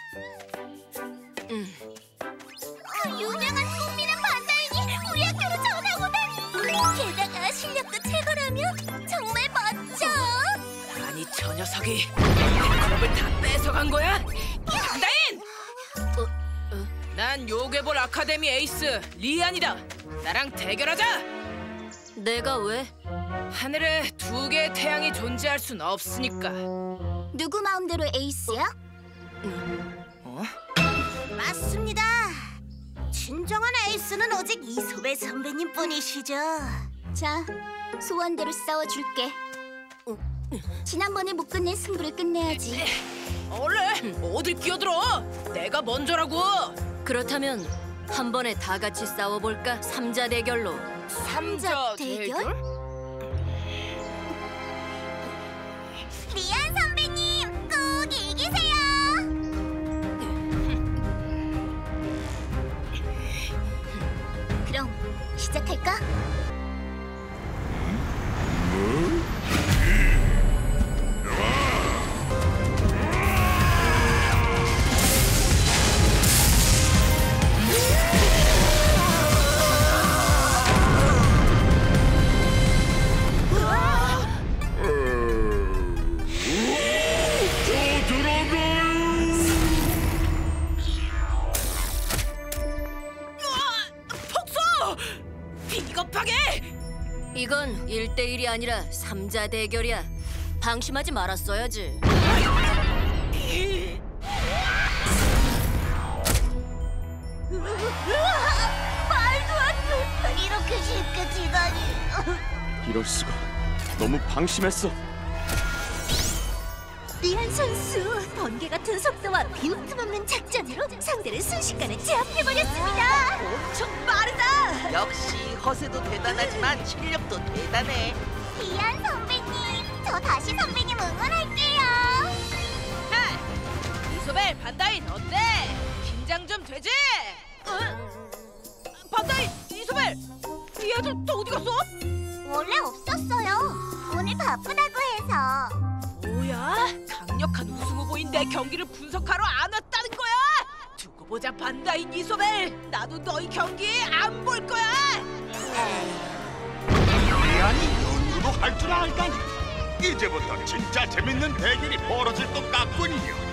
유명한 꽃미남 반다인이 우리 학교로 전학 오다니! 게다가 실력도 최고라면 정말 멋져! 아니 저 녀석이 내 클럽을 다 뺏어간 거야? 반다인! 난 요괴볼 아카데미 에이스 리안이다. 나랑 대결하자! 내가 왜? 하늘에 두 개의 태양이 존재할 순 없으니까. 누구 마음대로 에이스야? 어? 맞습니다. 진정한 에이스는 오직 이소배 선배님 뿐이시죠. 자, 소원대로 싸워줄게. 지난번에 못 끝낸 승부를 끝내야지. 얼른 어딜 끼어들어? 내가 먼저라고. 그렇다면 한 번에 다 같이 싸워볼까? 삼자 대결로. 삼자 대결? 리안 선배님, 꼭 이기세요! 그럼 시작할까? 비겁하게! 이건 1대1이 아니라 삼자 대결이야. 방심하지 말았어야지. 말도 안 돼! 이렇게 쉽게 지다니! 이럴 수가. 너무 방심했어. 리안 선수, 번개 같은 속도와 빈틈없는 작전으로 상대를 순식간에 제압해버렸습니다. 엄청 빠르다. 역시 허세도 대단하지만 실력도 대단해. 리안 선배님, 저 다시 선배님 응원할게요. 이소벨 반다인 어때? 긴장 좀 되지? 반다인 이소벨 이 애들 다 어디 갔어? 원래 없었어요. 오늘 바쁘다고 해서. 뭐야? 강력한 우승 후보인 내 경기를 분석하러 안 왔다는 거야? 두고 보자 반다인 이소벨. 나도 너희 경기 안 볼 거야. 리안이 연구도 할 줄 알다니. 이제부터 진짜 재밌는 대결이 벌어질 것 같군요.